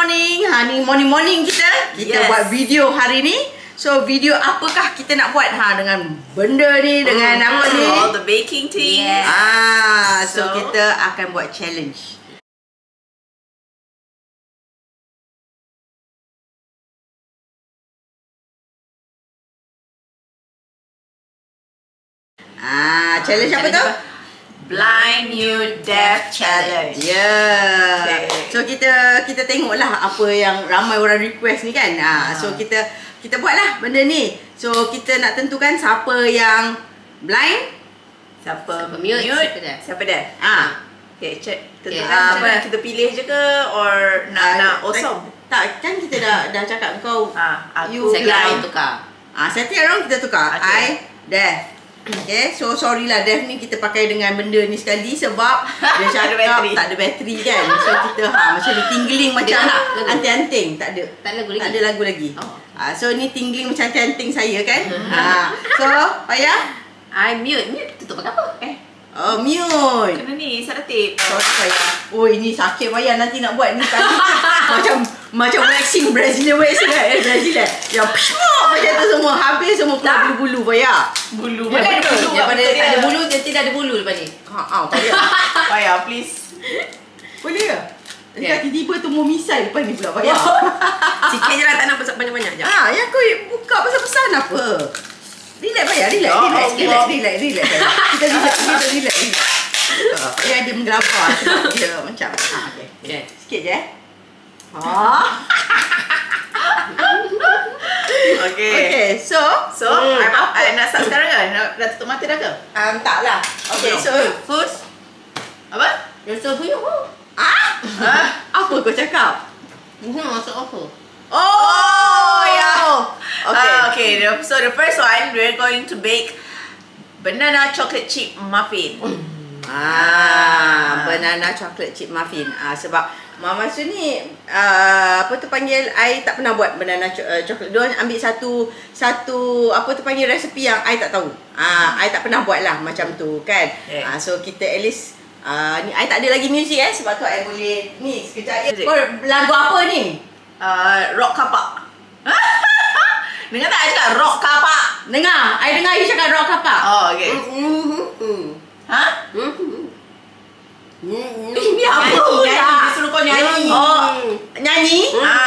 morning. Ni morning kita buat video hari ni. So video apakah kita nak buat dengan benda ni, dengan apa ni? All the baking things. So kita akan buat challenge. Challenge apa tu? Blind Mute Deaf Challenge. Okay. So kita tengoklah apa yang ramai orang request ni kan. So kita buatlah benda ni. So kita nak tentukan siapa yang blind, siapa mute, siapa deaf. Okay, check. Tentukan apa kita pilih je ke or nak awesome? Tak, kan kita dah cakap kau you blind tukar. Setiap orang kita tukar. I deaf. Okay, so sorry lah Dev ni kita pakai dengan benda ni sekali sebab dia cakap tak ada bateri kan. So kita macam ni tingling macam anting-anting. Tak ada lagu lagi. So ni tingling macam anting-anting saya kan. So Farah, I mute tutup pakai apa? Mute. Kena ni selotip. Sorry Farah. Oh ini sakit Farah nanti nak buat ni kali. macam waxing Brazilian waxing kan. Brazilian yang macam tu semua habis semua keluar bulu-bulu Farah. Bulu. Daripada tak ada bulu dia tidak ada bulu lepas ni. Farah please. Boleh ke? Tiba-tiba tumbuh misai lepas ni pula Farah. Sikit je lah, tak nak banyak-banyak je. Yang kau buka besar-besar apa? Relax Farah, relax. Kita relax. Farah dia menggelabah sebab dia macam okay. Sikit je Okay, so nak start sekarang ke? Dah tutup mata dah ke? Tak lah. Okay, so first apa? So you apa kau cakap? Masuk apa? Okay. So the first one, we're going to bake banana chocolate chip muffin. Banana chocolate chip muffin. Sebab Mamasue ni apa tu panggil, I tak pernah buat banana chocolate. Dia ambil satu apa tu panggil resepi yang I tak tahu. I tak pernah buat lah macam tu kan. So kita at least ni I tak ada lagi music sebab tu I boleh ni sekejap je. Kau lagu apa ni? Rock kapak. Dengar tak I cakap rock kapak? Dengar, I dengar you cakap rock kapak. Okay. Ini apa? Dia suruh kau nyanyi. Nyanyi?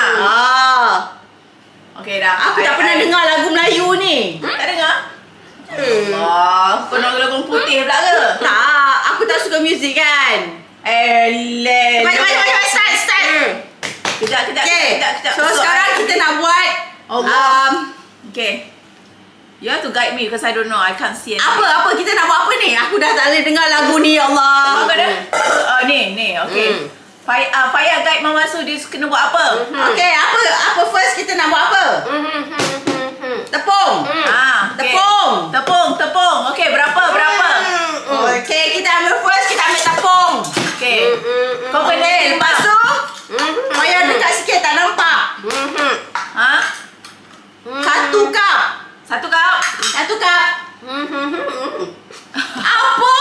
Okay dah. Aku tak pernah dengar lagu Melayu ni. Tak dengar? Kau nak lagu putih pula ke? Tak, aku tak suka muzik kan. Baik, start. Kejap. So sekarang kita nak buat okay. You have to guide me because I don't know. I can't see anything. Apa kita nak buat apa ni? Aku dah tak boleh dengar lagu ni, ya Allah. Ni. Okay. Farah guide Mamasue dia kena buat apa? Okay, apa first kita nak buat apa? Tepung. Tepung. Okay, berapa? Okay, kita ambil first, kita ambil tepung. Okay. Kau kena lepas tu Farah dekat sikit tak nampak. Satu cup. Apa?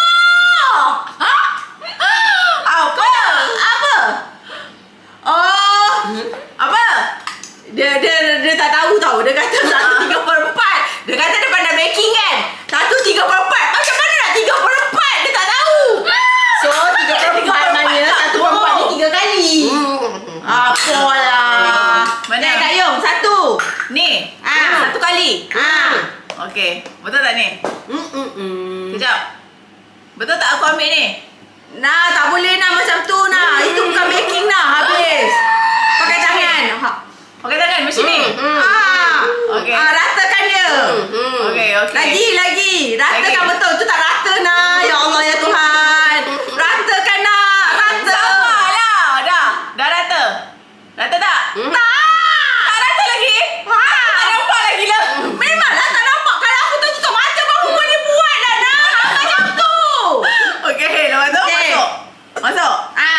Apa? Dia tak tahu tau. Dia kata 1/3. Dia kata dia pandai baking kan. 1/3. Macam mana nak 3/4? Dia tak tahu. So 3/4 maknanya 1/4 ni 3 kali. Apalah. Mana? Kak Yung, 1. Ni. 1 kali. Okay. Betul tak ni? Kejap. Betul tak aku ambil ni? Tak boleh macam tu Itu bukan baking habis. Pakai tangan. Pakai tangan macam ni. Okay. Ratakan dia. Okay. Lagi. Ratakan betul. Tu tak rata Ya Allah ya Tuhan. Ratakan Rata. Sabarlah. Dah rata. Rata tak? Tak rata lagi. Tak nampak lagi lah. Memanglah tak nampak. Kalau aku tutup mata baru boleh buat macam tu. Okay. Lepas tu masuk.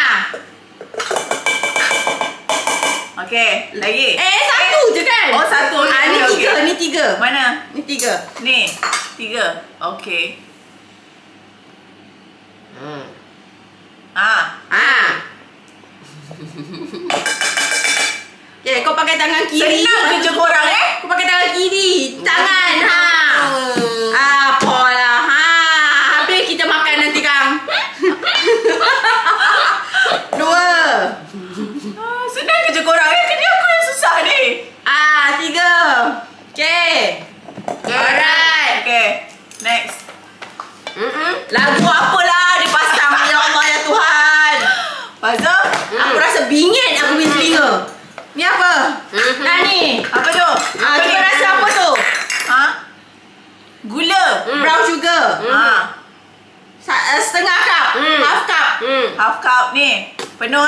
Okay. Lagi. Satu je kan? Satu. Ni tiga. Mana? Ni 3. Ni 3. Okay. tangan kiri. Senang kerja korang Kau pakai tangan kiri. Tangan. Apalah. Habis kita makan nanti Kang. 2. Senang kerja korang Kena aku yang susah ni. 3. Okay. Alright. Okay. Next. Lagu apalah dia pasang. Ya Allah ya Tuhan. Pasal? Aku rasa bingit aku punya telinga. Ni apa? Nah ni. Apa tu? Cuba rasa apa tu? Gula. Brown sugar. Setengah cup. Half cup. Half cup ni. Penuh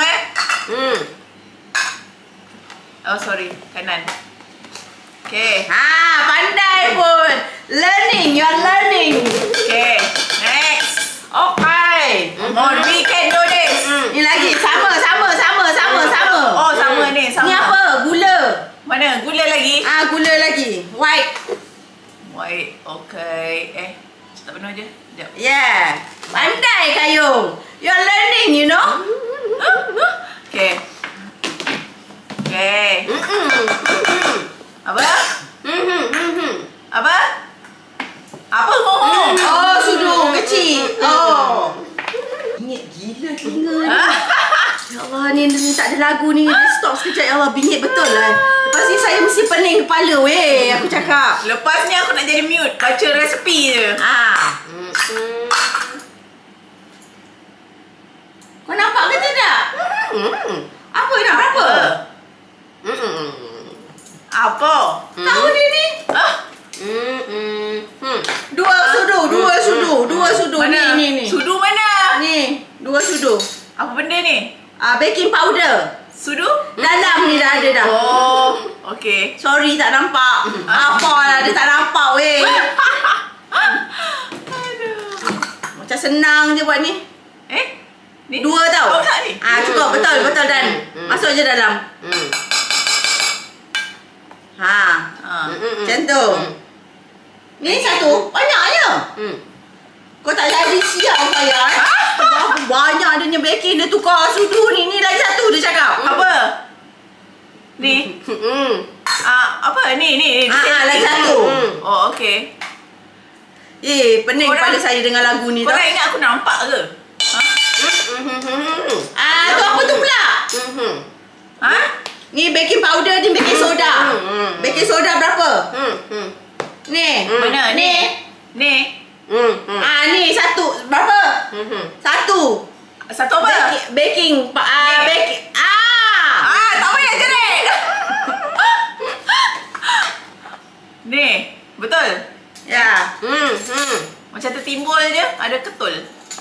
Oh sorry. Kanan. Okay. Pandai pun. Learning. You are learning. Okay. Next. Okay. On weekend do this. Ni lagi. Sama. Oh sama ni. Sama. Ni apa? Gula. Mana? Gula lagi? Gula lagi. White. White. Okay. Tak penuh je. Sekejap. Yeah. Pandai Kayung. You are learning, you know. Okay. Okay. Apa? Apa? Apa ngomong? Oh, sudu kecil. Oh. Bingit gila telinga ni. Ya Allah, ni tak ada lagu ni. Dia stop sekejap. Ya Allah, bingit betul lah. Lepas ni saya mesti pening kepala weh. Aku cakap. Lepas ni aku nak jadi mute. Baca resepi je. Kau nampak ke tidak? Apa nak berapa? Apa? Tahu dia ni? Dua sudu. Mana? Ni. Sudu mana? Ni, 2 sudu. Apa benda ni? Baking powder. Sudu? Dalam ni dah ada dah. Oh, okay. Sorry tak nampak. Apalah dia tak nampak weh. Macam senang je buat ni. Ni? 2 tau. Oh, tak ni? Cukup betul Dan. Masuk je dalam. Macam tu. Ni satu. Banyaknya. Kau tak jadi siap saya banyak adanya baking. Dia tukar sudu ni. Ni lagi satu dia cakap. Apa? Ni? Apa? Ni. Lagi satu. Oh, okay. Pening kepala saya dengan lagu ni. Korang ingat aku nampak ke? Tu apa tu pula? Ni baking powder, ni baking soda. Baking soda berapa? Ni. Mana? Ni. Ni satu. Berapa? Satu. Satu apa? Baking. Baking. Tak payah jerit. Ni. Betul? Ya. Macam tertimbul je. Ada ketul.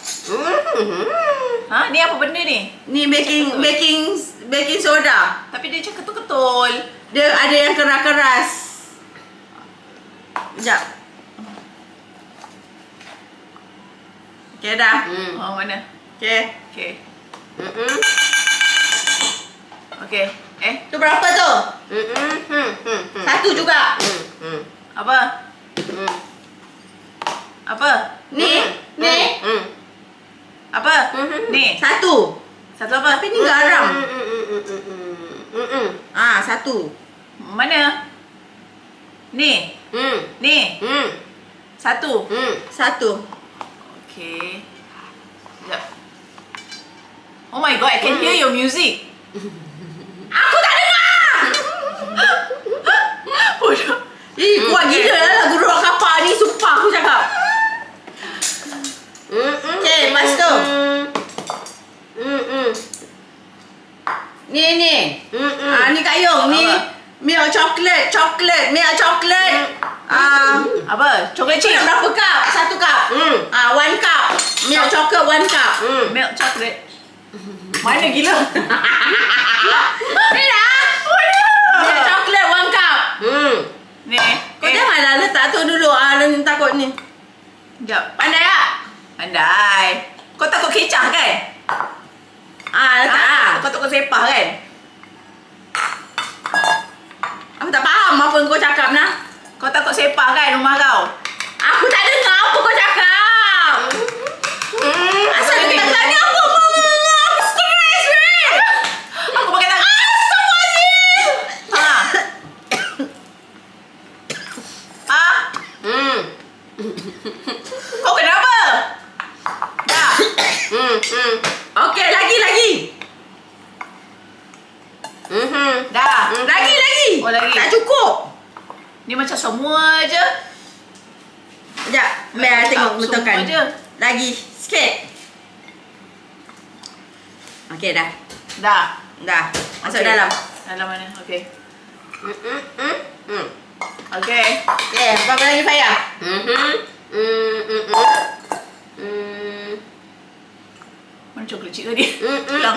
Ni apa benda ni? Ni baking soda. Tapi dia macam ketul-ketul. Dia ada yang keras-keras. Sekejap. Okay dah. Oh, mana? Okay. Okay. Tu berapa tu? Satu juga. Apa? Apa? Ni. Apa? Ni. Satu. Satu apa? Tapi ni garam. Satu. Mana? Ni. Ni. Satu. Satu. Okay. Sekejap. Oh my god, I can hear your music. Aku tak dengar. Bodoh. Kuat gila lah lagu rock kapal ni. Sumpah aku cakap. Okay, lepas tu. Ni. Ni Kayung. Ni milk chocolate. Milk chocolate. Apa? Chocolate chip? Berapa cup? 1 cup. 1 cup. Milk chocolate 1 cup. Milk chocolate. Mana gila? Ni dah. Milk chocolate 1 cup. Ni. Kau janganlah letak tu dulu. Takut ni. Sekejap. Pandai tak? Pandai. Kau takut kecah kan? Letak Kau takut sepah kan? Aku tak faham apa kau cakap nah. Kau takut sepah kan rumah kau? Aku tak dengar apa kau cakap. Asal kau tak tanya apa? Aku stres weh. Aku pakai tangan. Astagfirullahaladzim. Ni macam semua je. Sekejap, biar tengok betulkan. Semua je. Lagi sikit. Okey, dah. Dah. Masuk Okey. dalam. Dalam mana? Okey. Okey. Okey, apa lagi Farah? Mana coklat cik tadi? Hilang.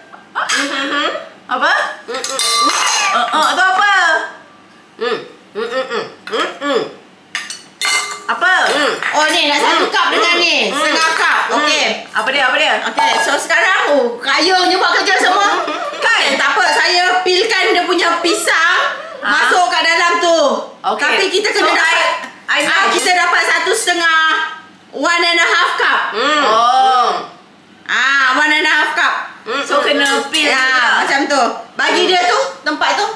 Apa? Tu apa? Apa? Oh ni nak satu cup dengan ni. Setengah cup. Okey. Apa dia? Okey, so sekarang kayunya buat kerja semua. Kan? Tak apa, saya pilkan dia punya pisang masuk kat dalam tu. Okey. Tapi kita kena So, dapat kita dapat 1,5 1.5 cup. 1.5 cup. So kena peel Ya, juga. macam tu. Bagi dia tu tempat tu.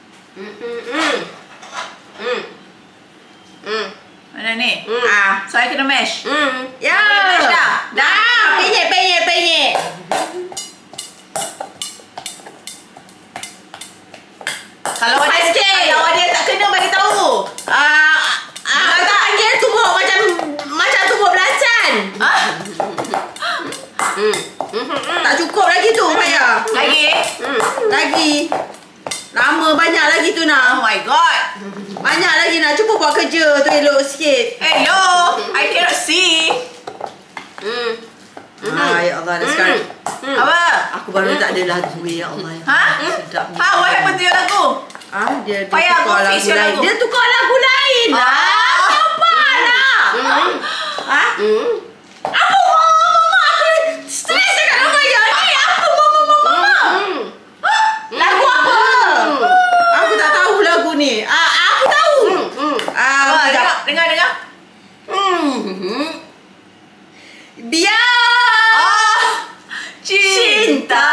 Mana ni? Ah. So I kena mash. Ya. Boleh mash dah? Dah. Penyek. Kalau dia tak kena bagi tahu. Kata panggil tubuh macam tubuh belacan. Tak cukup lagi tu, Farah. Lagi. Lama banyak lagi tu Oh nak. my god. Banyak lagi nak. Cuba buat kerja tu elok sikit. Hello, I cannot see. Ya Allah, dah sekarang. Apa? Aku baru tak ada lagu, ya Allah. Sedap ni. What happened to your lagu? Dia Farah, tukar go lagu fix your lain. lagu. Dia tukar lagu lain lah. Apa nak? Apa mama? Aku stres dekat nama Yana ni. Apa mama? Lagu apa? Aku tak tahu lagu ni. Aku tahu. Dengar. Biar Cinta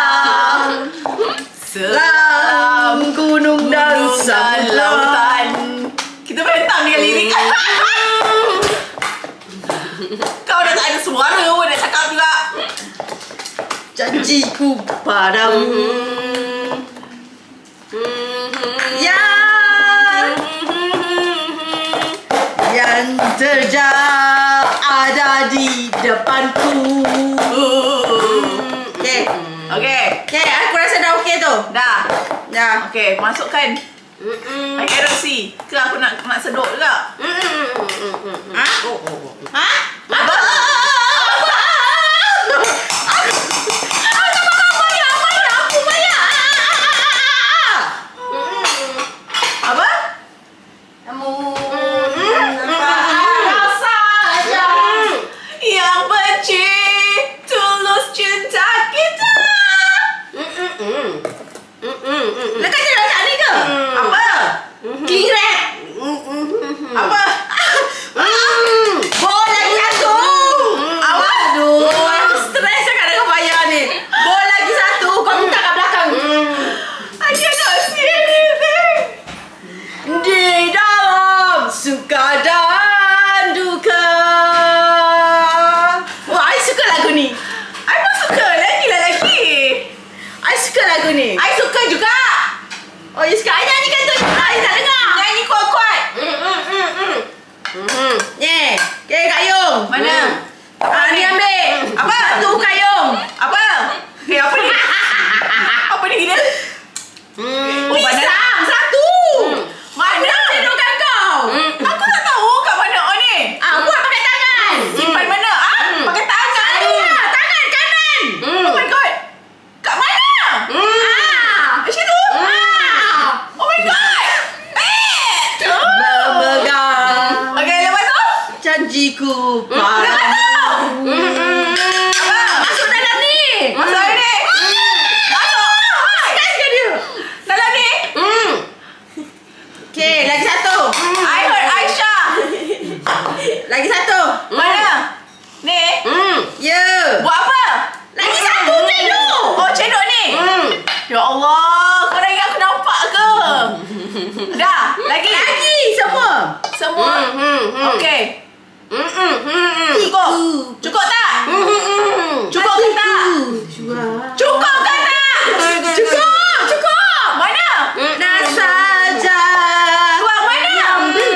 selam gunung dan lautan. Kita bentang dengan lirik. Kau dah tak ada suara pun nak cakap juga. janjiku padamu. Yang terjadi ada di depanku. Okay, aku rasa dah okey tu. dah. Dah. Okay, masukkan. I cannot see. Ke aku nak seduk juga? Apa? Apa? Yang benci tulus cinta kita. Lekas je dah ni ke? Apa? King rap. Apa? Bol lagi satu. Aduh, aku stres sangat dengan Farah ni. Bol lagi satu. Kau minta kat belakang. I cannot see anything. Di dalam suka dan duka. Wah, I suka lagu ni. I pun suka lagi. I suka lagu ni. I suka juga. Oh, you suka? I nyanyikan tu. I tak dengar. Nyanyi kuat-kuat. Yeah. Okay, Kak Yung. Mana? Ni ambil. Apa? Satu Kak Yung. Apa? Apa ni? Apa ni gila? Pisang. Satu. Mana? Cedokkan kau. Aku tak tahu kat mana ni. Buat pakai tangan. Simpan mana? Pakai tangan. Tangan kanan. Oh my god. Kat mana? Di situ? Oh my god. Berpegang Okay, lepas tu? janjiku Lepas padamu. tu? Apa? Masuk dalam ni. Masuk ni. Masuk. Stress ke dia? Dalam ni. Okay, lagi satu. I heard Aisyah. Lagi satu. Mana? Ni. Ya. Buat apa? Lagi satu cendok. Oh, cendok ni. Ya Allah, kau ingat aku nampak ke? Dah, lagi. Semua. Okey. Cukup tak? Cukup ke tak? Cukup ke tak? Cukup. Mana? Nak saja Tuang mana? yang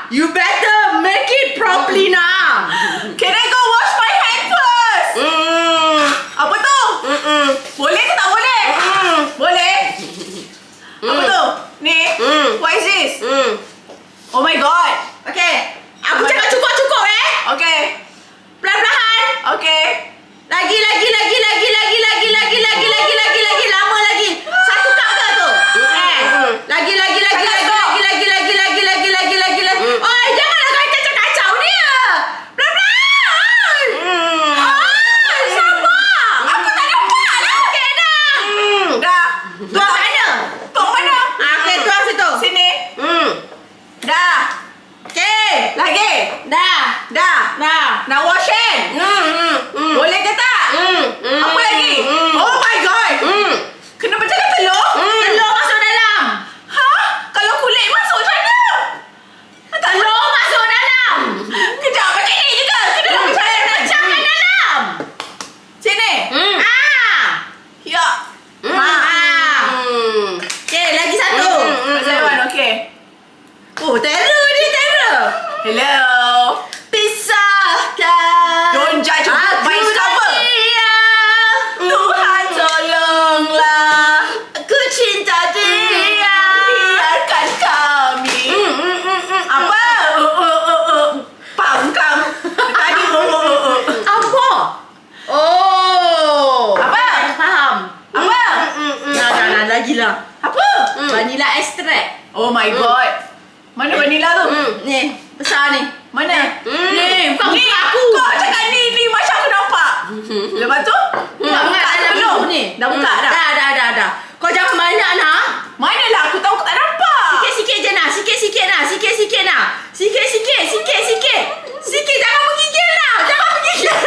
You better make it properly now. Can I go wash my hand first? Apa tu? Boleh ke tak boleh? Boleh? Apa tu? Ni? What is this? Oh my god. Okay. Aku cakap cukup-cukup Okay. Perlahan-lahan. Okay. Lagi. Lama lagi. Satu cup ke tu? Lagi. Oh, janganlah kau kacau-kacau dia. Pelan-pelan. Sabar. Aku tak nampak lah. Okay, dah. Dah. Tuang mana? Tuang mana? Okay, tuang situ. Sini. Dah. Okay. Lagi. Dah. Nak wash hand? Boleh ke tak? Apa lagi? Oh my god. Kena pecahkan telur? Telur masuk dalam. Ha? Kalau kulit masuk macam mana? Telur masuk dalam. Kejap, macam ni juga. Kena Pecahkan dalam. Sini. Ya. Okay, lagi satu. Pasal one, okay. Oh, terror ni, terror. Hello. Pisahkan. Don't judge a book by its cover. Tuhan tolonglah. Aku cinta dia. Biarkan kami. Apa? Pangkam. Tadi. Apa? Oh. Apa? Faham. Apa? Nah, lagi lah. Apa? Vanilla extract. Oh my god. Mana vanilla tu? Ni, besar ni. Mana? Ni, bukan Ni aku. Kau cakap ni macam aku nampak. Lepas tu? Dah buka dalam belum? ni. Dah buka dah? Dah. Kau jangan banyak nak. Manalah aku tahu aku tak nampak. Sikit-sikit je nak. Sikit-sikit nak. Sikit. Jangan menggigil lah. Jangan menggigil.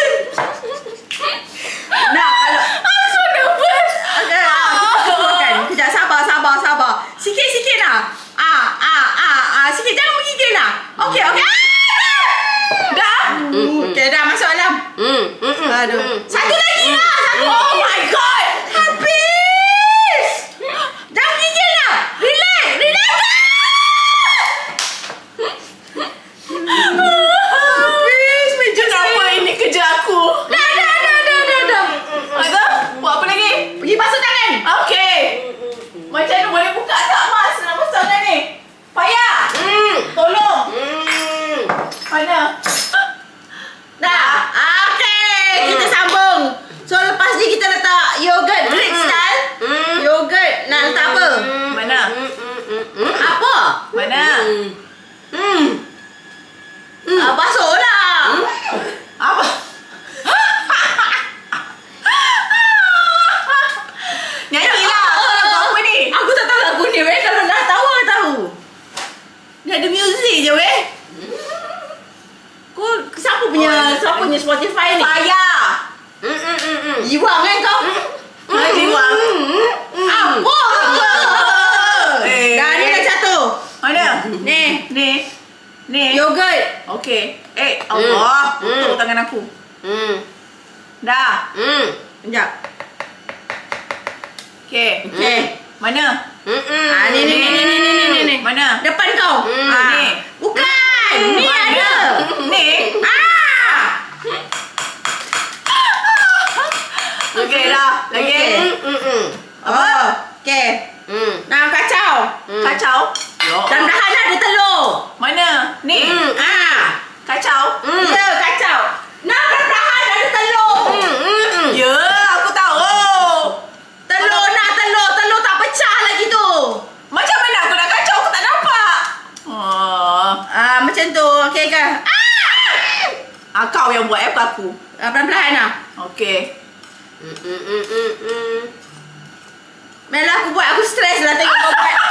Nah, kalau I'm so nervous. okay, kita makan. Kejap, sabar. Sikit-sikit nak. Sikit, jangan menggigil lah. Okay. Dah? Okay, dah masuk dalam. Aduh. Satu lagi lah. Oh my god. Habis. Jangan gigil lah. Relax. Habis. Kenapa ini kerja aku? Dah. Ada? Buat apa lagi? Pergi basuh tangan. Okay. Macam mana boleh buka tak mas? Nak basuh tangan ni? Payah. Tolong. Mana? Dah. Okay. Kita sambung. So, lepas ni kita letak yogurt Greek style. Yogurt. Nak letak apa? Mana? Apa? Mana? Basuh lah. Apa? Nyanyilah. Lagu apa ni? Aku tak tahu lagu ni weh. Kalau dah tahu, aku tahu. Ni ada music je weh. Kau siapa punya Spotify ni? Payah. Jiwang kan kau? Jiwang. Apa? Dah ni dah jatuh. Mana? Ni. Yogurt. Okey. Allah. Tutup tangan aku. Dah. Sekejap. Okey. Mana? Ni. Mana? Depan kau. Ni. Bukan. Ni ada. Ni. Okey dah. Lagi. Apa? Okey. Nah, kacau. Kacau. Dahan ada telur. Mana? Ni. Kacau. Ya, kacau. Nah, dahan ada telur. Ya, aku tahu. Telur tak pecah lagi tu. Macam mana aku nak kacau? Aku tak nampak. Macam tu. Okey ke? Kau yang buat bukan aku. Pelan-pelan lah. Okey. Melah aku buat. Aku stres lah tengok kau buat.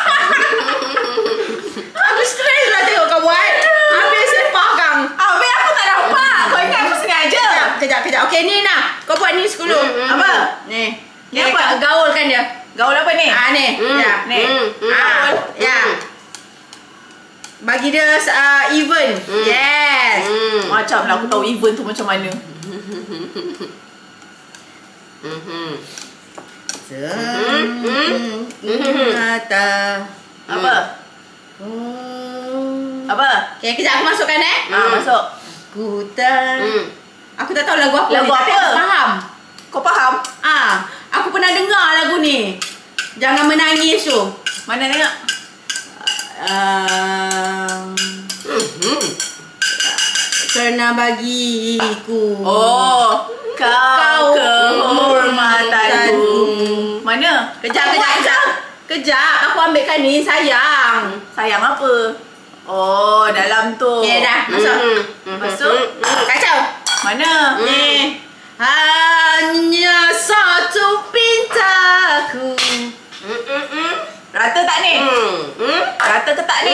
Aku stres lah tengok kau buat. Habis sepah kang. Habis aku tak nampak. Kau ingat aku sengaja. Kejap. Okey, ni nah. Kau buat ni dulu. Apa? Ni. Ni apa? Gaulkan dia. Gaul apa ni? Ni. Ya. Ni. Gaul. Ya. Bagi dia even. Yes. Macam lah aku tahu even tu macam mana. Mata. Apa? Apa? Okay, kejap aku masukkan Masuk. Aku tak tahu lagu apa Lagu ni, tapi apa? aku faham. Kau faham? Aku pernah dengar lagu ni. Jangan menangis tu. Mana tengok? Kerana bagiku. Oh, kau kehormatanku. Mana? Kejap. Aku ambilkan ni, sayang. Sayang apa? Oh, dalam tu. Okay, dah. Masuk. Masuk. Kacau. Mana? Ni. Hanya satu pintaku. Rata tak ni? Rata ke tak ni?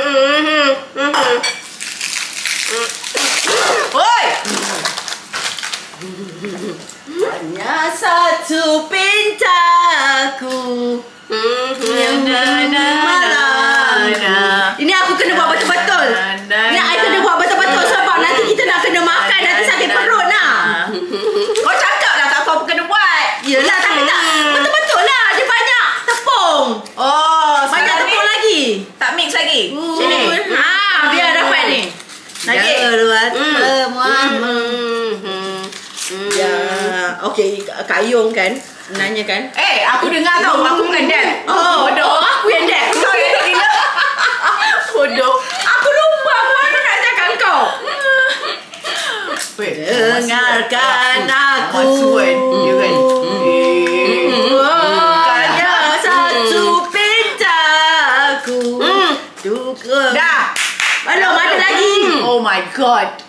Oi! Hanya satu pintaku yang malam. Ini aku kena buat betul-betul. Ni I kena buat betul-betul sebab nanti kita nak kena makan, nanti sakit perut nak. Kau cakap lah kat kau kena buat. Yelah, tapi tak betul-betul lah. Dia banyak tepung. Oh, Banyak sekarang tepung ni lagi. tak mix lagi. Sini. Biar dapat ni. Lagi. Ya, okey, Kak Yong kan nanya kan. Aku dengar tau. Aku bukan Dan. Bodoh. Aku yang deaf. Kau yang tak gila. Bodoh. Aku lupa mana nak cakap kau. Dengarkan aku. Mamasue dia kan. Hanya satu pintaku. Dah. Belum ada lagi. Oh my god.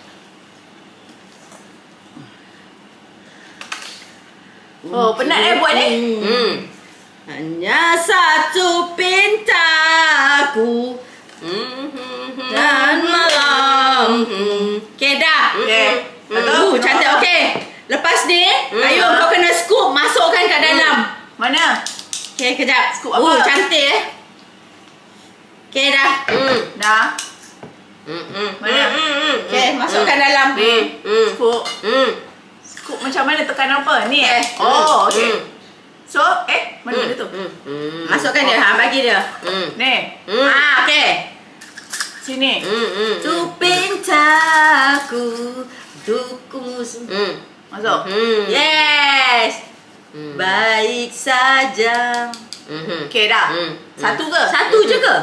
Oh, penat buat ni. Hanya satu pintaku dan malam. Okay, dah. Okay. Cantik, okay. Lepas ni, ayo kau kena scoop, masukkan kat dalam. Mana? Okay, kejap. Scoop apa? Cantik Okay, dah. Dah. Mana? Okay, masukkan dalam. Scoop. Scoop macam mana, tekan apa? Ni Oh, okay. So, mana benda tu? Masukkan dia, bagi dia. Ni. Okay. Sini. Tu pintaku, tuku. Masuk. Yes. Baik saja. Okay, dah. Satu ke? Satu je ke?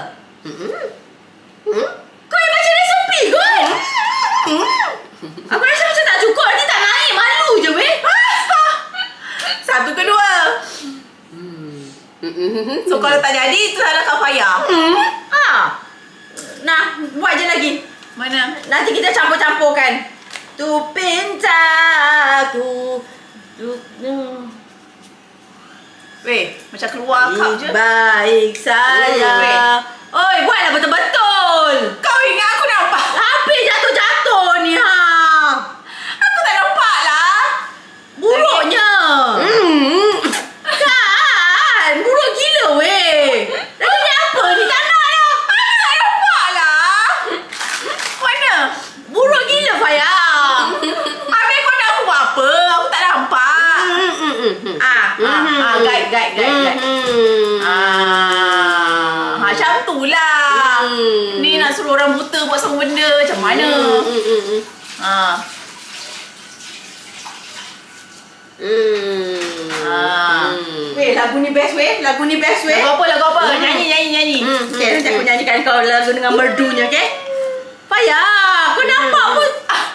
Kau yang baca resepi kot? Aku rasa macam tak cukup, nanti tak naik, malu je weh. Satu ke dua? So, kalau tak jadi, itu salah Kak Farah. Nah, buat je lagi. Mana? Nanti kita campur-campurkan. Tu pintaku. Weh, macam keluar kap je. Baik saya. Oi, buatlah betul-betul. Kau ingat aku nampak? Habis jatuh-jatuh ni Aku tak nampak lah. Buruknya. Kan, buruk gila weh. Dah jadi apa ni, tak nak lah. Aku tak nampak lah. Mana? Buruk gila Fayah. Habis kau nak aku buat apa? Aku tak nampak. Guide. Macam tu lah. Ni nak suruh orang buta buat semua benda. Macam mana? Weh, lagu ni best weh. Lagu Lagu apa? Nyanyi. Okay, nanti aku nyanyikan kau lagu dengan merdunya, okay? Fayah, kau nampak pun.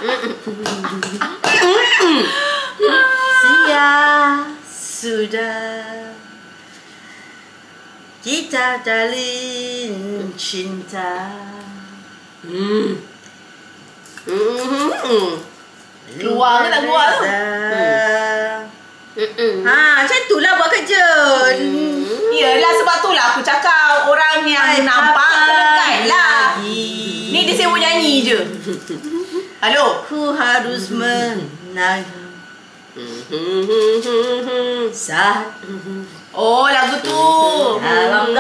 Sudah kita jalin cinta. Keluar ke tak keluar tu? Macam itulah buat kerja. Yelah, sebab tu lah aku cakap orang yang nampak kena guide lah. Ni dia sibuk nyanyi je. Halo? Ku harus menang saat Oh, lagu tu. dalam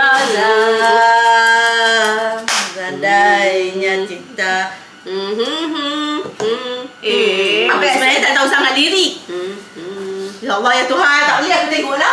dalam andainya cinta. Aku sebenarnya tak tahu sangat lirik. Ya Allah ya Tuhan, tak boleh aku tengok lah.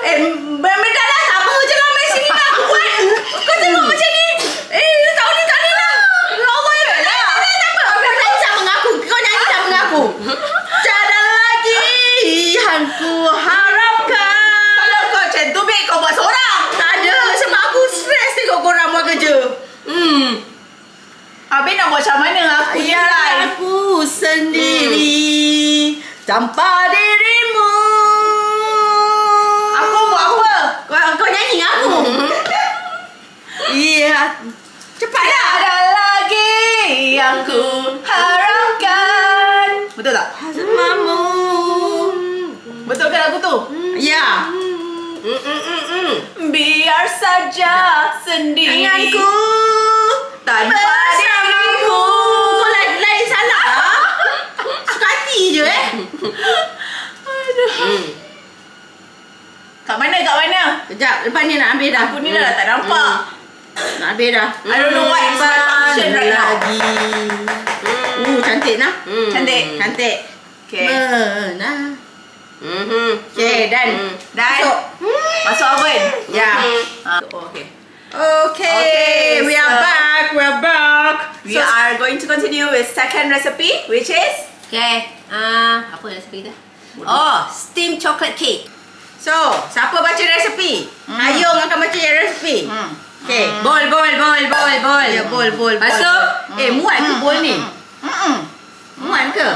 Berbeda lah. Tak apa, jangan main sini lah. Aku buat. Kau tengok macam ni. Tak boleh lah. Ya Allah, ya Allah. Tak apa. Kau nyanyi tak mengaku. Kau nyanyi tak mengaku. Tiada lagi yang ku harapkan. Kalau kau macam tu, baik kau buat seorang. Tak ada. Sebab aku stres tengok korang buat kerja. Habis nak buat macam mana? Aku Aku sendiri tanpa dirimu. Aku buat apa? Kau nyanyi aku. Iya. Cepatlah. Ada lagi yang ku harapkan. Betul tak? Semamu. Betul kan lagu tu? Ya. Biar saja sendiri Denganku tanpa diriku. Kau lain salah. Suka hati je Aduh. Kat mana? Sekejap, lepas ni nak ambil dah. Aku ni dah tak nampak. Nak ambil dah. I don't know what is my function right now. Lagi. Cantik nah. Cantik. Okay. Nah. Okay, dan Masuk oven. Ya. Okay, we are back. We are going to continue with second recipe, which is Apa resipi kita? Oh, steamed chocolate cake. So, siapa baca resepi? Hayung akan baca resepi. Okay. Bol. Ya, bol. Masuk. Muat ke bol ni? Muat ke?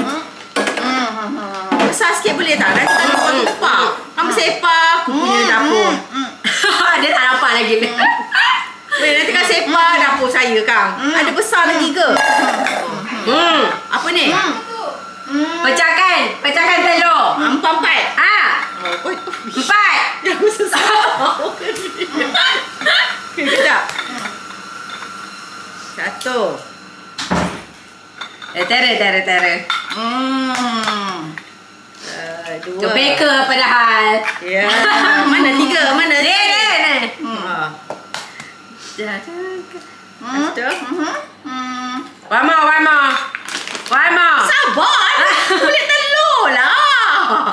Besar sikit boleh tak? Nanti kita tumpah. Kamu sepak aku punya dapur. Dia tak nampak lagi. Boleh, nanti kan sepak dapur saya, Kang. Ada besar lagi ke? Apa ni? Pecahkan telur. Empat. Empat. Aku susah. Okay, kejap. Satu. Tera. Dua. Kebeka padahal. Ya. Mana tiga? Mana? Ni. Satu. One more. Sabar. Kulit telur lah.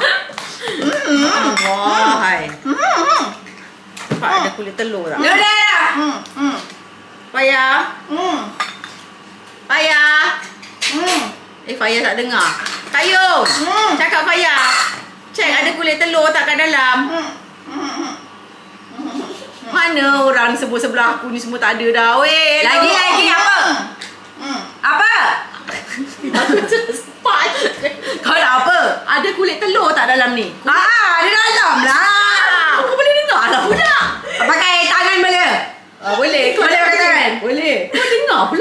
Wahai. Nampak ada kulit telur tak? Dah. Payah. Fayah tak dengar. Kayung. Cakap Fayah. Cek ada kulit telur tak kat dalam. Mana orang sebut sebelah aku ni semua tak ada dah. Weh. Lagi apa? Apa? Aku sempat. Kau nak apa? Ada kulit telur tak dalam ni? Ada dalam lah. Aku boleh dengar lah pula. Pakai tangan boleh? Boleh. Kau Boleh pakai tangan? Boleh. Kau dengar pula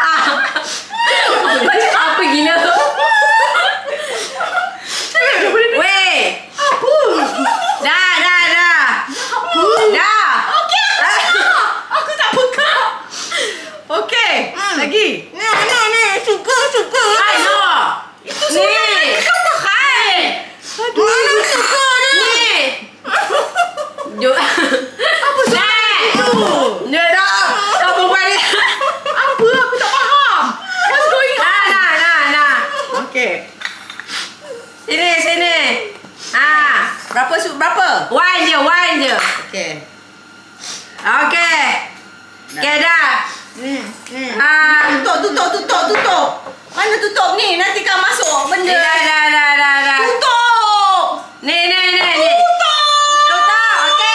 Kau cakap apa gila? Weh. Apa? Dah. Okey. Aku tak pegang. Okey. Lagi. Ni. Suka. Hai, no. Itu sebenarnya kau pakai. Aduh. Mana suka ni? Jom. Apa sebenarnya itu? Dia dah. Kau perempuan ni. Apa? Aku tak faham. What's going on? Nah. Okey. Sini. Berapa? One je. Okey. Okey. Okay, dah. Tutup. Mana tutup ni? Nanti kau masuk benda. Dah. Tutup. Ni. Tutup. Okey.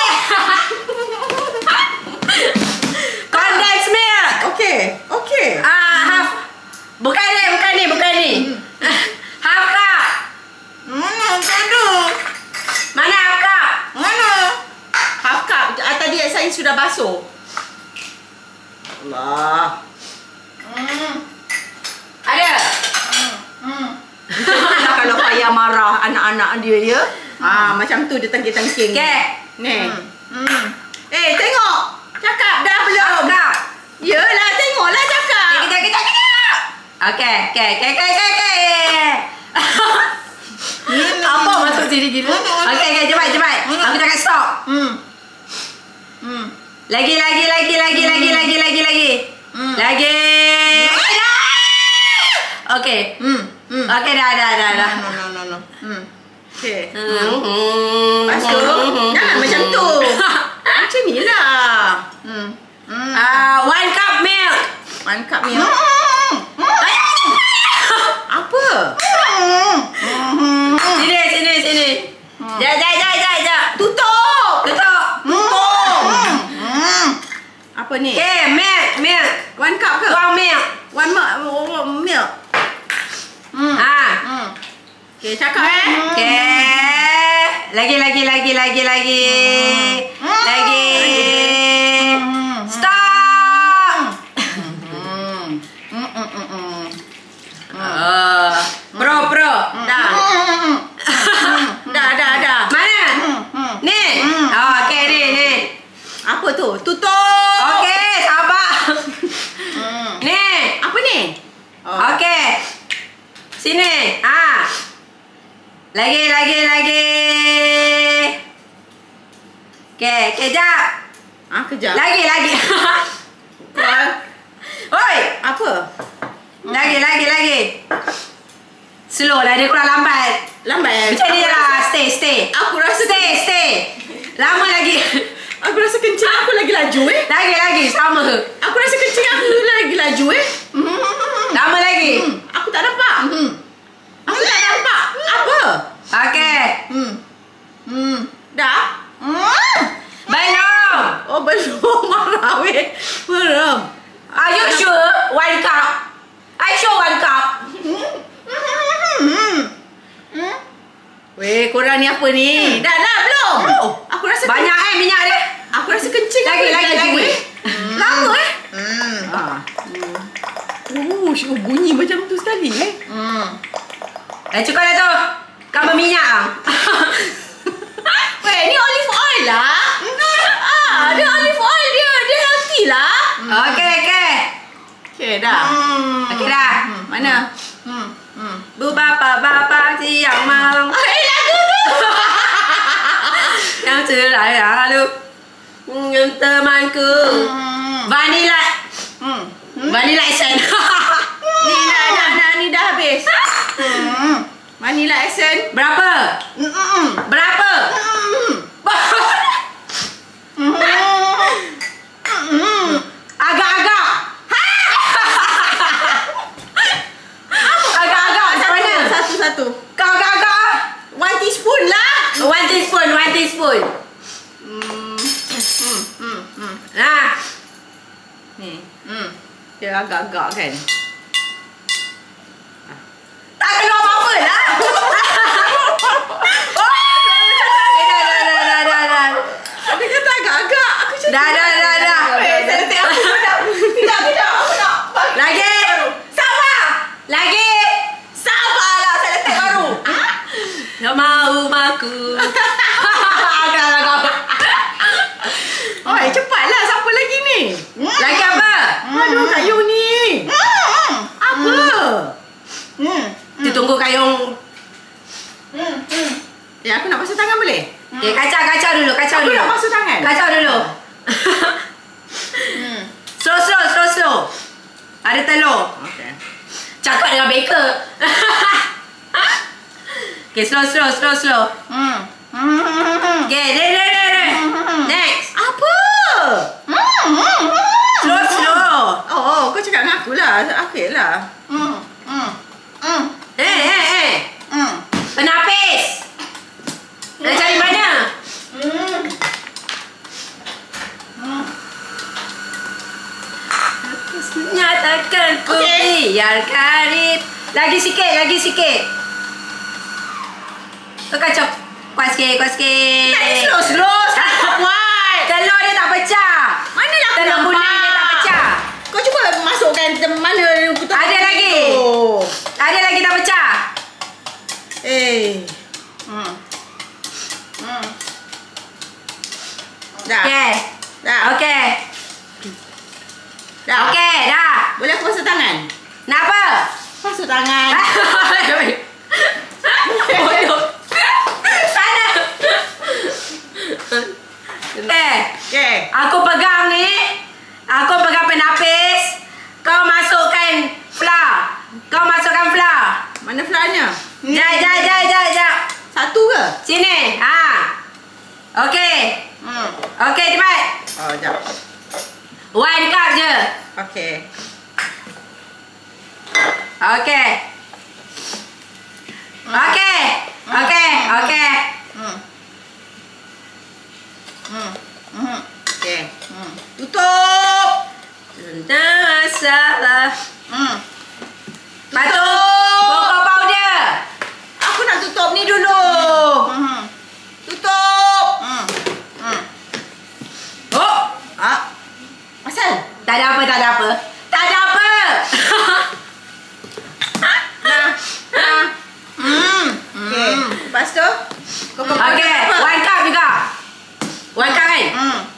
Condensed milk. Okey. Half. Bukan ni. Half cup. Mana half cup? Half cup. Tadi saya sudah basuh. Allah. Ada. Itulah kalau Fayah marah anak-anak dia ya. Macam tu dia tengking-tengking. Okey. Ni. Tengok. Cakap dah belum? Half cup. Yelah, tengoklah cakap. Kejap. Okey. Apa masuk sini gila? Okey, cepat. Aku cakap stop. Lagi. Lagi. Okey. Okey, dah. No. Okay. Lepas tu, jangan macam tu. Macam ni lah. 1 cup milk. 1 cup milk. Apa? Sini. Jap. Tutup. Apa ni? Okay, milk. 1 cup ke? Tuang milk. 1 milk. Okay, cakap Okay. Lagi. Stop. Pro. Dah. Dah. Mana? Ni. Okay, ni. Apa tu? Tutup. Okay, sabar. Ni. Apa ni? Okay. Sini. Lagi. Okay, kejap. Kejap. Lagi. Oi, Apa? lagi. Slow lah, dia kurang lambat. Lambat. Macam ni je lah. Stay. Aku rasa Stay. Lama lagi. Aku rasa kencing aku lagi laju Lagi, sama. Aku rasa kencing aku lagi laju Lama lagi. Aku tak nampak. Aku tak nampak. Apa? Okay. Dah? Belum. Oh, belum. Marah weh. Marah. Are you sure? 1 cup. I sure 1 cup. Weh, korang ni apa ni? Dah belum? Aku rasa Banyak minyak dia. Aku rasa kencing aku Lagi. Lama bunyi macam tu sekali Cukup dah tu. Kau berminyak. Weh, ni olive oil lah. Dia olive oil dia healthy lah. Okay, dah. Okay dah. Mana? Bu bapa siang malam. Lagu tu. Yang cerai lalu temanku. Vanilla essence. Ni dah habis. Vanilla essence. Berapa? Agak-agak. Agak-agak macam mana? Satu-satu. Kau agak-agak. 1 teaspoon lah. 1 teaspoon. Nah. Ni. Dia agak-agak kan. Tak kena apa-apa lah. Dah. Dia kata agak-agak. Aku cakap. Dah. Saya letak aku nak. Kejap. Aku nak. Lagi. Sabar. Lagi. Sabarlah. Saya letak baru. Tak mau aku. Agak-agak kau. Oi, cepatlah. Siapa lagi ni? Lagi apa? Aduh, kayu ni. Apa? Kita tunggu kayung. Ya, aku nak basuh tangan boleh? Okay, kacau dulu. Aku nak basuh tangan. Kacau dulu. Slow. Ada telur. Okay. Cakap dengan baker. Okay, slow. Okay, there. Next. Apa? Slow. Oh, kau cakap dengan aku lah. Okay lah. Penapis. Nak cari mana? Nyatakan ku biarkan it. Lagi sikit. Kau kacau. Kuat sikit. Tak slow. Sekarang kuat. Telur dia tak pecah. Mana nak aku Telur kuning dia tak pecah. Kau cuba masukkan mana Ada lagi. Ada lagi tak pecah. Dah. Okay. Dah. Okay. Dah. Okay, dah. Boleh aku basuh tangan? Nak apa? Basuh tangan. Bodoh. Sana. Okay. Aku pegang ni. Aku pegang penapis. Kau masukkan flour. Mana flournya? Jap. Satu ke? Sini. Okey. Okey, cepat. Oh, jap. 1 cup je. Okey. Okey. Okey. Okey. Okey. Okey. Tutup. Tak masalah. Patu. Cocoa powder. Aku nak tutup ni dulu. Tutup. Oh. Asal? Tak ada apa, tak ada apa. Tak ada apa. Okey. Lepas tu? Okey. 1 cup juga. 1 cup kan?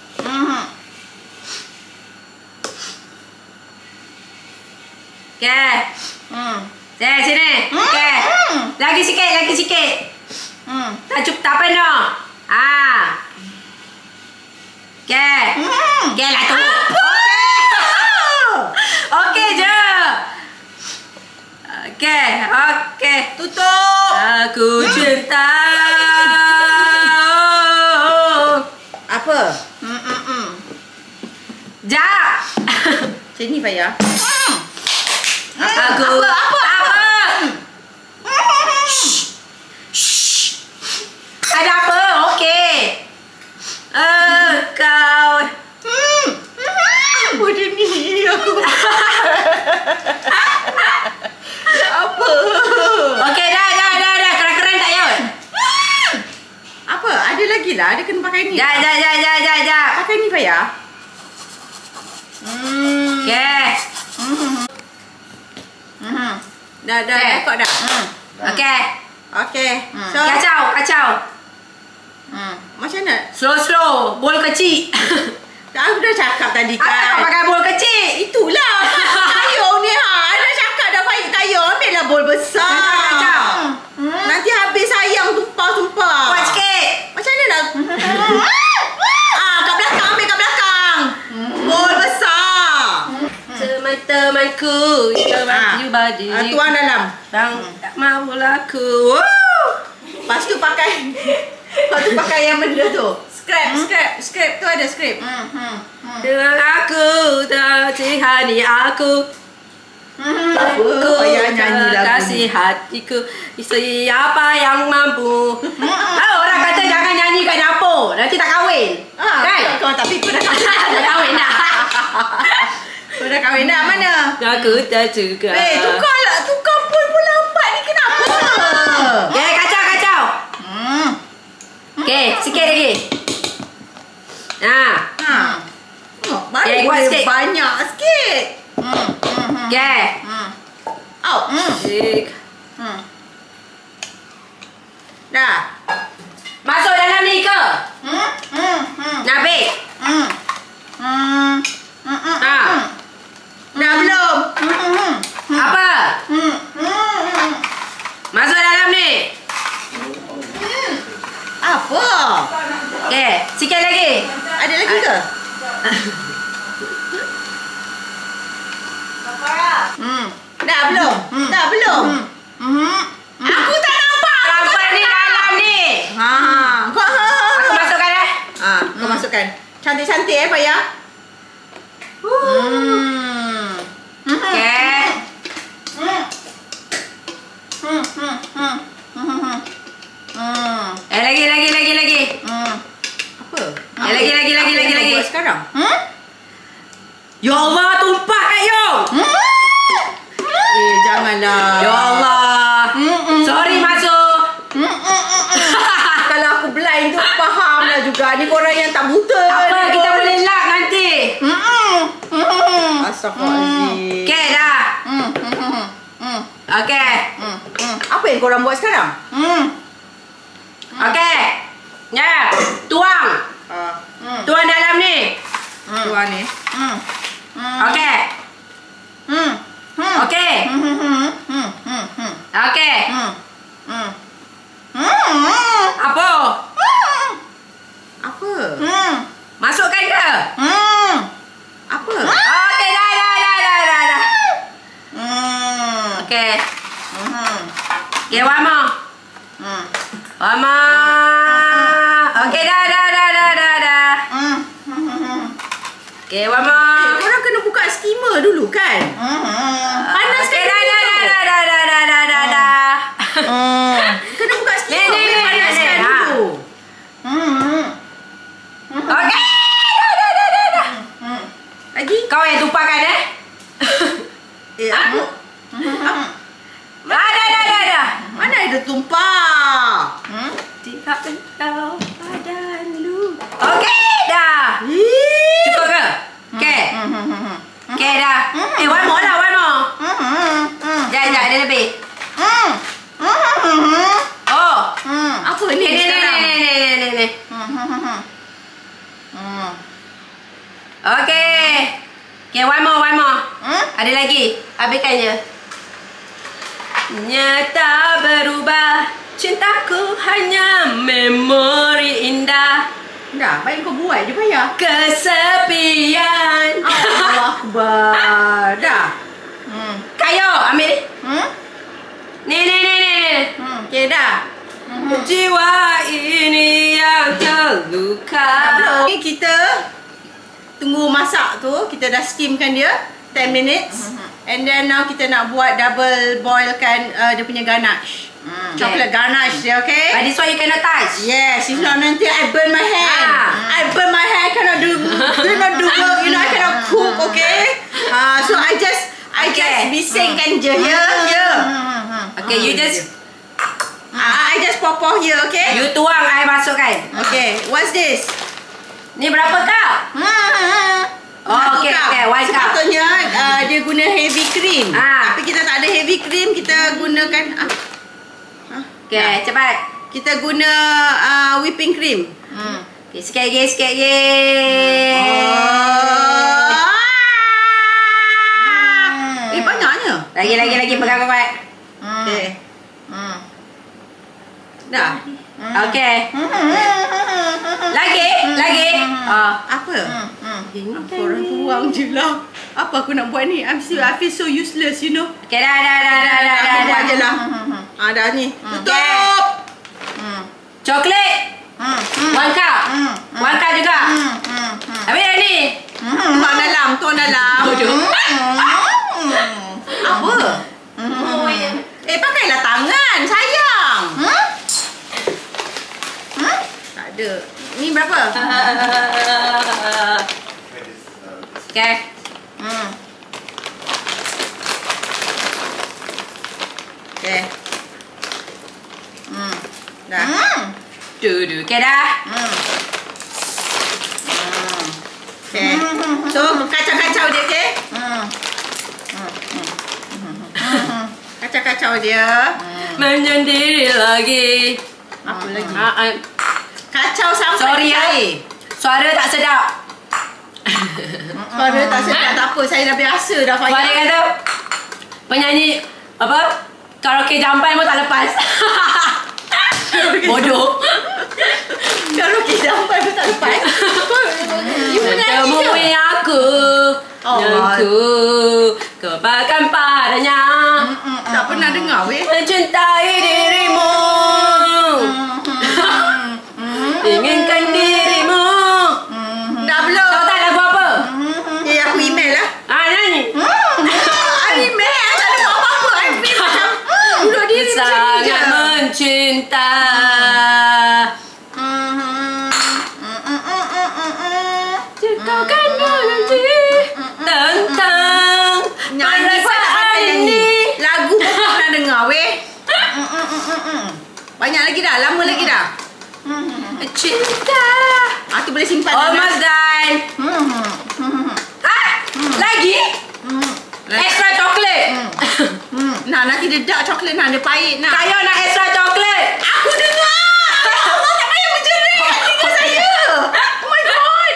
Okey. Sini. Okey. Lagi sikit. Tak cukup, tak penuh. Okey. Okey lah tu. Okey je. Okey. Tutup. Aku cinta. Apa? Jap. Macam ni, Farah. Aku. Apa? Ada apa? Okey. Kau. Apa dia ni? Aku. Apa? Okey, dah. Keren tak, Yon? Apa? Ada lagi lah. Dia kena pakai ni. Jap. Pakai ni, Farah. Okey. Dah rekod dah. Okey. So, Kacau. macam mana? Slow. Bol kecil. Aku dah cakap tadi Apa kan. kau pakai bol kecil? Itulah tayung ni. Dah cakap dah pakai tayung. Ambil lah bol besar. Kacau. Nanti habis sayang tumpah. Kuat sikit. Macam mana nak? Kat belakang. Ambil kat belakang. Bol besar. Teman-temanku, badi. Tuang dalam. Bang, tak mahu laku. Lepas tu pakai yang benda tu. Scrap tu ada scrap. Dengan aku, tak cihani aku. Apa? Payah nyanyi lagu kasih hatiku. Siapa yang mampu. Orang kata jangan nyanyi kat dapur. Nanti tak kahwin. Kan? Tapi kau dah kahwin. Dah kahwin dah. Kau dah kahwin dah? Mana? Aku tak juga. Tukar pun lambat ni. Kenapa? Okay, kacau. Okay, sikit lagi. Baru kuat sikit. banyak sikit. Okay. Out. Dah. Masuk dalam ni ke? Nak ambil? Dah belum? Apa? Masuk dalam ni. Apa? Okay, sikit lagi. Ada lagi ke? Dah belum? Dah belum? Aku tak nampak. Sampai ni dalam ni. Aku masukkan Kau masukkan. Cantik-cantik Farah. Okay. Lagi. Apa? Lagi. Buat sekarang? Ya Allah, tumpah kat Yong. Janganlah. Ya Allah. Sorry, Masuk. Kalau aku blind tu faham lah juga. Ni korang yang tak buta. Apa, kita boleh lock nanti. Astaghfirullahaladzim. Okay, dah. Okay. Apa yang korang buat sekarang? Okay. Ya, tuang. Tuang dalam ni. Tuan ni. Okay. Okay. Okay. Apa? Apa? Masukkan ke? Apa? Okay, dah. Okay. Okay, one more. Okay, one more. Korang kena buka steamer dulu kan? Panas kan? Dah. Kena buka steamer. Panaskan dulu. Okay. Dah. Lagi? Kau yang tumpahkan Aku. Dah. Mana ada tumpah? Tidak kau padan lu. Okay, dah. Cukup ke? Okay. Okay, dah. One more lah, one more. Sekejap, dia lebih. Oh. Apa ni sekarang? Ni. Okay. Okay, one more. Ada lagi. Habiskan je. Nyata berubah, cintaku hanya memori indah. Dah, baik kau buat je payah. Kesepian. Allah Akbar. Dah. Kayu, ambil ni. Ni. Okay, dah. Jiwa ini yang terluka. Ni kita tunggu masak tu. Kita dah steamkan dia 10 minutes. And then now kita nak buat double boilkan dia punya ganache. Chocolate ganache dia, okay? But this one you cannot touch. Yes, if not nanti I burn my hand. I burn my hand, cannot do work, you know, I cannot cook, okay? So I just bisingkan je here. Okay, you just I just pop here, okay? you tuang air masukkan. Okay, what's this? Ni berapa cup? Oh, okay, 1 cup. Sepatutnya dia guna heavy cream. Tapi kita tak ada heavy cream, kita gunakan Okay, cepat. kita guna whipping cream. Okay, sikit lagi. Banyaknya. Lagi pegang kuat. Okay. Dah. Okay. Lagi. Apa? Korang tuang je lah. Apa aku nak buat ni? I feel so useless, you know. Okay, dah. Buat je lah. Dah ni. Tutup. Coklat. 1 cup. 1 cup juga. Habis dah ni. Tuang dalam. Apa? Pakailah tangan, sayang. Tak ada. Ni berapa? Okay. Okay. Dah. Okay, dah. Okay. So, kacau-kacau dia, okay? Kacau-kacau dia. Menyendiri lagi. Apa lagi? Kacau sampai sorry cair. Suara tak sedap. Suara tak sedap, tak apa. Saya dah biasa dah, Farah. Farah kata penyanyi apa? Karaoke jamban pun tak lepas. Bodoh. Karaoke jamban pun tak lepas. You menyanyi ke? Temui aku. Aku kebaikan padanya. Tak pernah dengar weh. Mencintai dirimu. Inginkan dirimu. Dah belum? Tahu tak lagu apa? Aku email lah. Nyanyi. Email. Tak ada buat apa-apa. I feel macam bunuh diri macam ni je. Sangat mencinta. Kau kan mengerti tentang perasaan ini. Lagu pun pernah dengar weh. Banyak lagi dah. Lama lagi dah. Cinta. Tu boleh simpan. Almost done. Lagi? Extra coklat. Nah, nanti dia dark coklat nak. Dia pahit nak. Kayo nak extra coklat. Aku dengar. Allah tak payah menjerit. Tinggal saya. Oh my god.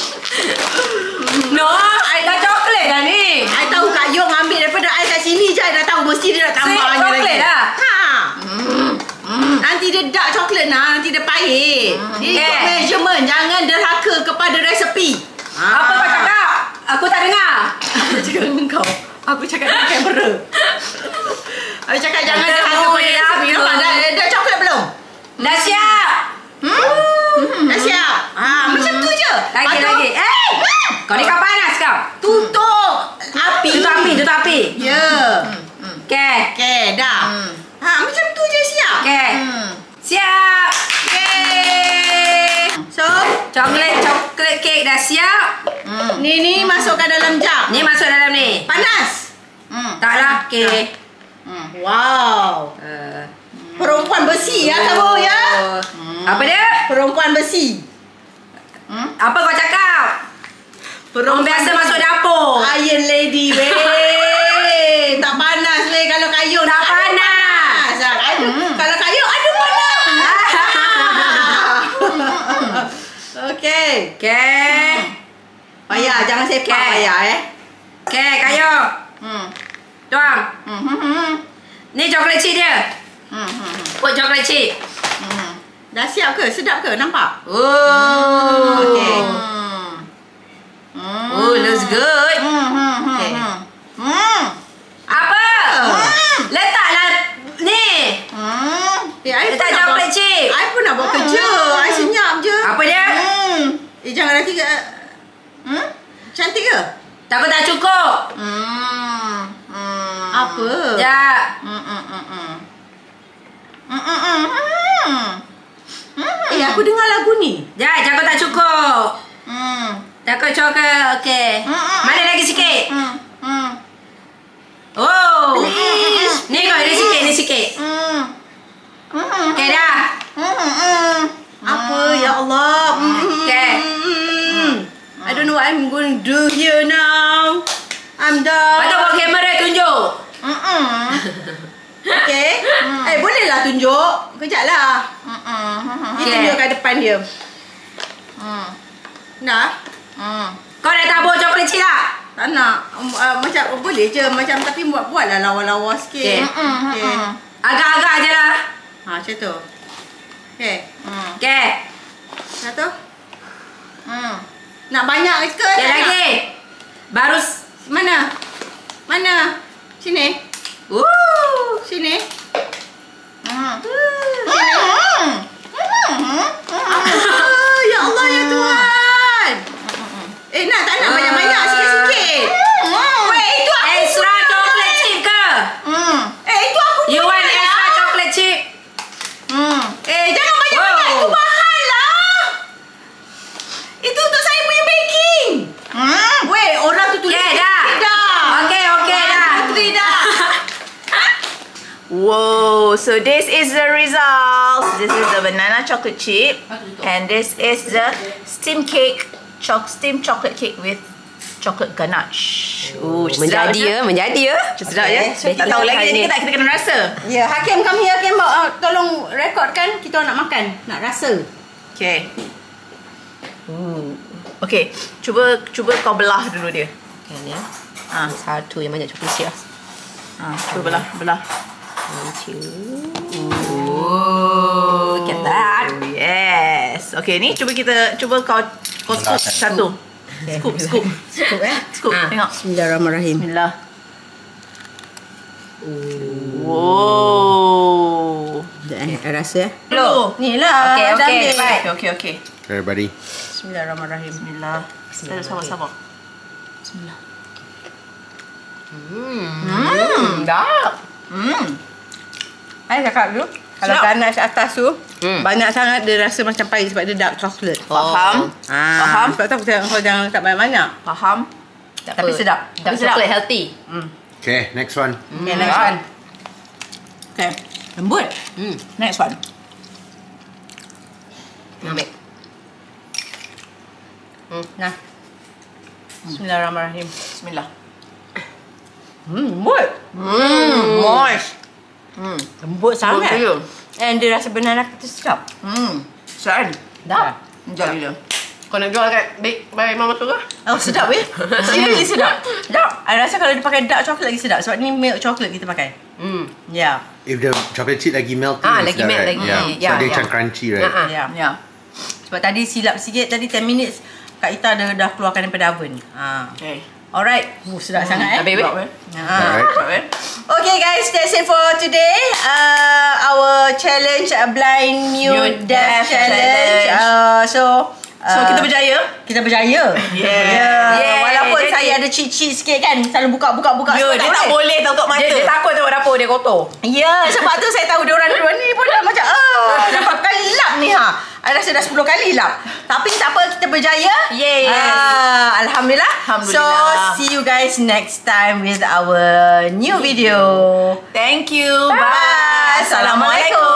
No, I dah coklat dah ni. I tahu Kak Yong ambil daripada I kat sini je. I dah tahu mesti dia dah tambahnya lagi. Coklat lah. Nanti dia dark coklat nak. Nanti dia pahit. Dia ikut measurement. Jangan derhaka kepada resepi. Apa kau cakap? Aku tak dengar. Aku cakap dengan kau. Aku cakap dengan kamera. Aku cakap jangan derhaka pada resepi. Nampak dah coklat belum? Dah siap. Dah siap. Macam tu je. Lagi. Kau ni kau panas kau. Tutup api. Tutup api. Ya. Okey. Okey, dah. Macam tu je, siap. Okey. Siap. Yeay. So, Coklat cake dah siap. ni masukkan dalam jam. Ni masuk dalam ni. Panas. Taklah. Okey. Wow. Perempuan besi ya kamu ya. Apa dia? Perempuan besi. Apa kau cakap? Orang biasa masuk dapur. Iron lady weh. Tak panas weh kalau kayu. Tak panas. Kalau kayu aduh panas. Okey. Okey. Payah jangan sepak payah Okey, kayu. Tuang. Ni coklat chip dia. Put coklat chip. Dah siap ke? Sedap ke? Nampak? Oh. Okey. Oh, looks good. Okay. Apa? Letaklah ni. Letak coklat chip. I pun nak buat kerja. I senyap je. Apa dia? Jangan nanti ke. Cantik ke? Takut tak cukup. Apa? Sekejap. Aku dengar lagu ni. Sekejap, takut tak cukup. Takut coklat. Okey. Mana lagi sikit? Oh. Please. Ni kau, ni sikit. Okey dah. Apa ya Allah? Okey. I don't know what I'm going to do here now. I'm done. Patut bawa kamera tunjuk. Okay. Bolehlah tunjuk. Kejap lah. Kita tunjukkan depan dia. Nak? Kau nak tabur coklat chip tak? Tak nak. Macam boleh je. Macam tapi buatlah lawa-lawa sikit. Okay. Agak-agak je lah. Macam tu. Okay. Okey. Satu. Nak banyak ke? Okey lagi. Baru Mana? Sini. Sini. Ya Allah ya Tuhan. Tak nak banyak-banyak, sikit-sikit. Weh, itu aku extra coklat chip ke? itu aku You want extra coklat chip? Jangan banyak-banyak. Itu mahal lah. Itu untuk saya punya baking. Weh, orang tu tulis Okay dah. Okay dah. Putri dah. Whoa, so this is the results. This is the banana chocolate chip. And this is the steam cake. Steam chocolate cake with chocolate ganache. Menjadi ya. Sedap ya. Tak tahu lagi kita kena rasa. Ya, Hakim come here. Hakim tolong rekodkan. Kita nak makan. Nak rasa. Okay. Okay, cuba kau belah dulu dia. Kan ya. Satu yang banyak coklat chip. Cuba belah. 1, 2. Look at that. Yes. Okay, ni cuba kau scoop satu. Scoop. Scoop. Tengok. Bismillahirrahmanirrahim. Bismillah. Wow. Rasa Hello. Ni lah. Okay. Baik. Okay. Everybody. Bismillahirrahmanirrahim. Bismillah. Sabar. Bismillah. Dah. Saya cakap dulu. Kalau ganache atas tu banyak sangat dia rasa macam pahit sebab dia dark chocolate. Faham? Faham? Sebab tu kau jangan letak banyak-banyak. Faham? Tapi sedap. Dark chocolate healthy. Okay, next one. Okay, next one. Okay. Lembut. Next one. Ambil. Nah. Bismillahirrahmanirrahim. Bismillah. Lembut. Moist. Lembut sangat. And dia rasa banana tu sedap. Saan? Dah. Sekejap gila. Kau nak jual kat Bake Mamasue ke? Oh, sedap weh. Seriously sedap. Sedap. I rasa kalau dia pakai dark chocolate lagi sedap. Sebab ni milk chocolate kita pakai. Ya. If the chocolate chip lagi melty, lagi melt lagi. Yeah. So dia macam crunchy, right? Ya. Sebab tadi silap sikit. Tadi 10 minutes Kak Ita dah keluarkan daripada oven. Okay. Alright. Sedap sangat Habis weh. Alright. Okay guys, that's it for today. Our challenge, blind mute deaf challenge. So So kita berjaya. Kita berjaya. Yeah. Walaupun Jadi- saya ada cheat sikit kan. Selalu buka. Ya, dia tak boleh tutup mata. Dia takut tengok dapur dia kotor. Ya, sebab tu saya tahu diorang dua ni pun dah macam dah 4 kali lap ni ha. I rasa dah 10 kali lap. Tapi tak apa, kita berjaya. Yes. Alhamdulillah. So, see you guys next time with our new video. Thank you. Bye. Bye. Assalamualaikum.